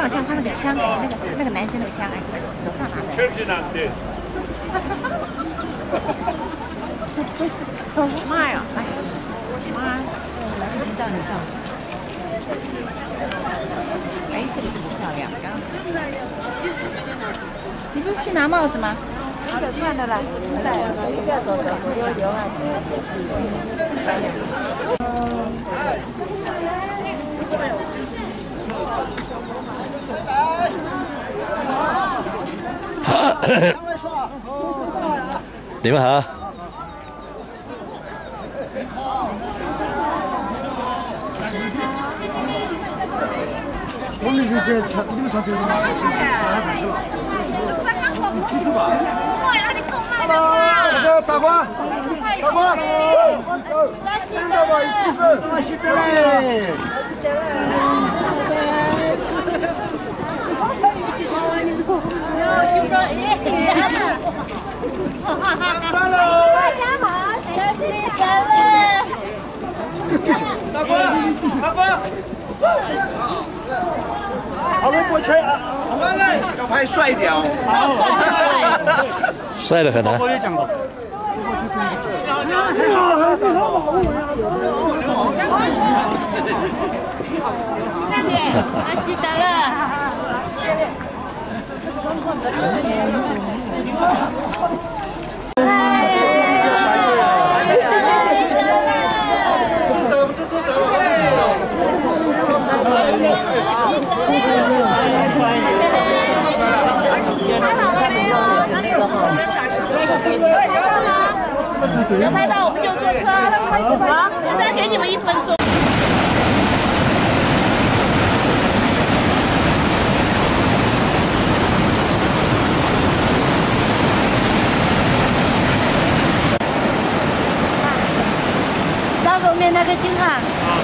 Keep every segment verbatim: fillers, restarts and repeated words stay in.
好像他那个枪哎，那个那个男生那个枪哎，手上拿的。妈呀！来，妈，来不及照你照。哎，这里很漂亮。你不是去拿帽子吗？好的，算了啦，不戴了，一下走走，留留啊。 你们好。 我们这些全你们上学的吗？大哥，大官，大官，新的吧，新的，什么新的嘞？大家好，谢谢各位。大哥，大哥。好，我过去啊！我来，要拍帅一点哦。 帅得很啊！ 我也讲过。 谢谢，阿西达了。要拍到我们就坐车，好，现在给你们一分钟。照后面那个景哈。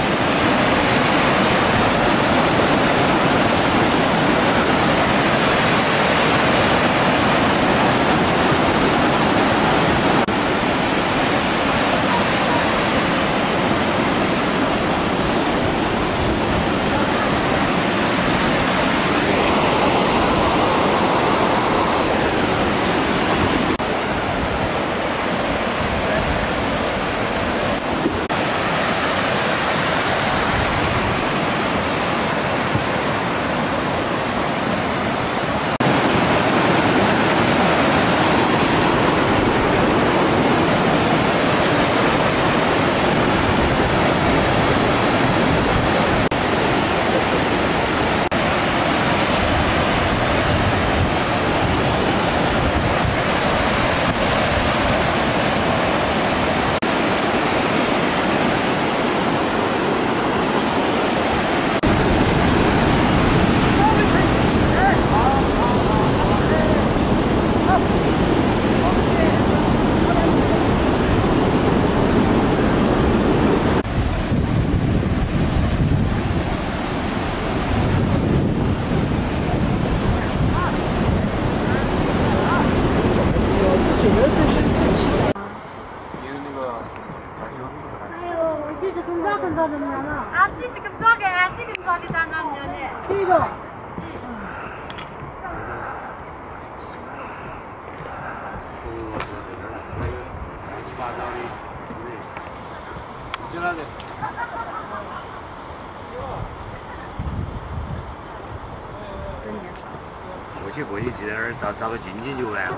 过去过去去那儿找找个静静就完了。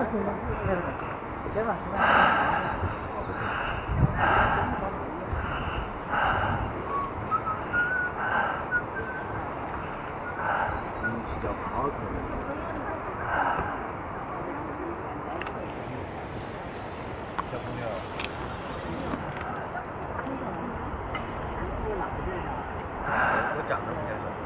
小朋友。我长得比较小。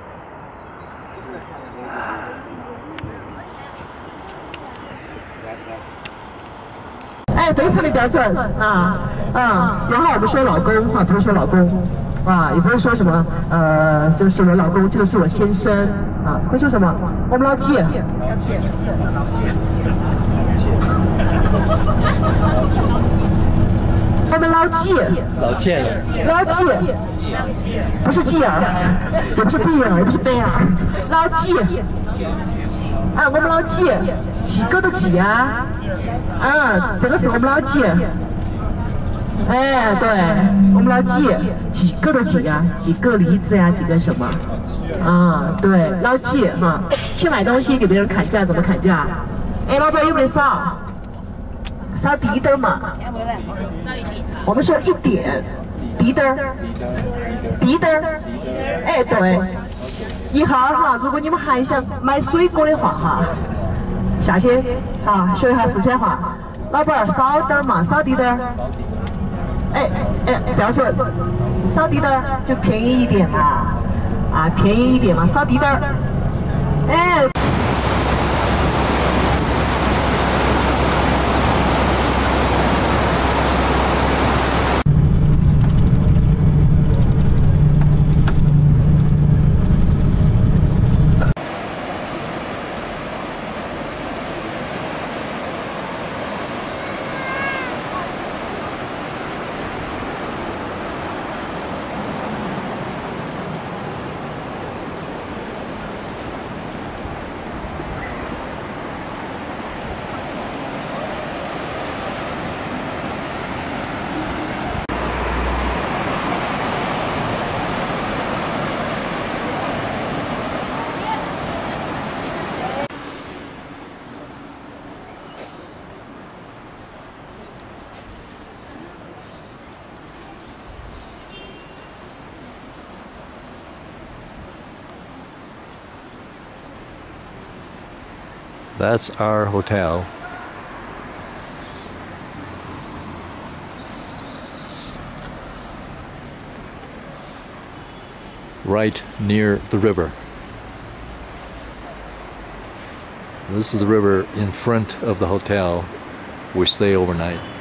哎，非常的标准啊啊！然后我们说老公啊，不是说老公啊，也不会说什么呃，这是我老公，这个是我先生啊，会说什么？我们老姐。老姐。老姐。 我们老纪， 老健了， 老纪，不是继儿，也不是贝尔，也不是贝尔，老纪。啊，我们老纪，几个的几啊？啊，这个是我们老纪。哎，对，我们老纪，几个的几啊？几个梨子呀？几个什么？啊，对，老纪哈，去买东西给别人砍价，怎么砍价？哎，老板有没得少？少低点嘛。我们说一点，低点儿，低点儿。哎，对。一号哈，如果你们还想买水果的话哈，下去啊学一下四川话。老板儿少点儿嘛，少滴点儿。哎哎，不要说少滴点儿，就便宜一点嘛，啊便宜一点嘛，少滴点儿。哎。 That's our hotel. Right near the river. This is the river in front of the hotel. We stay overnight.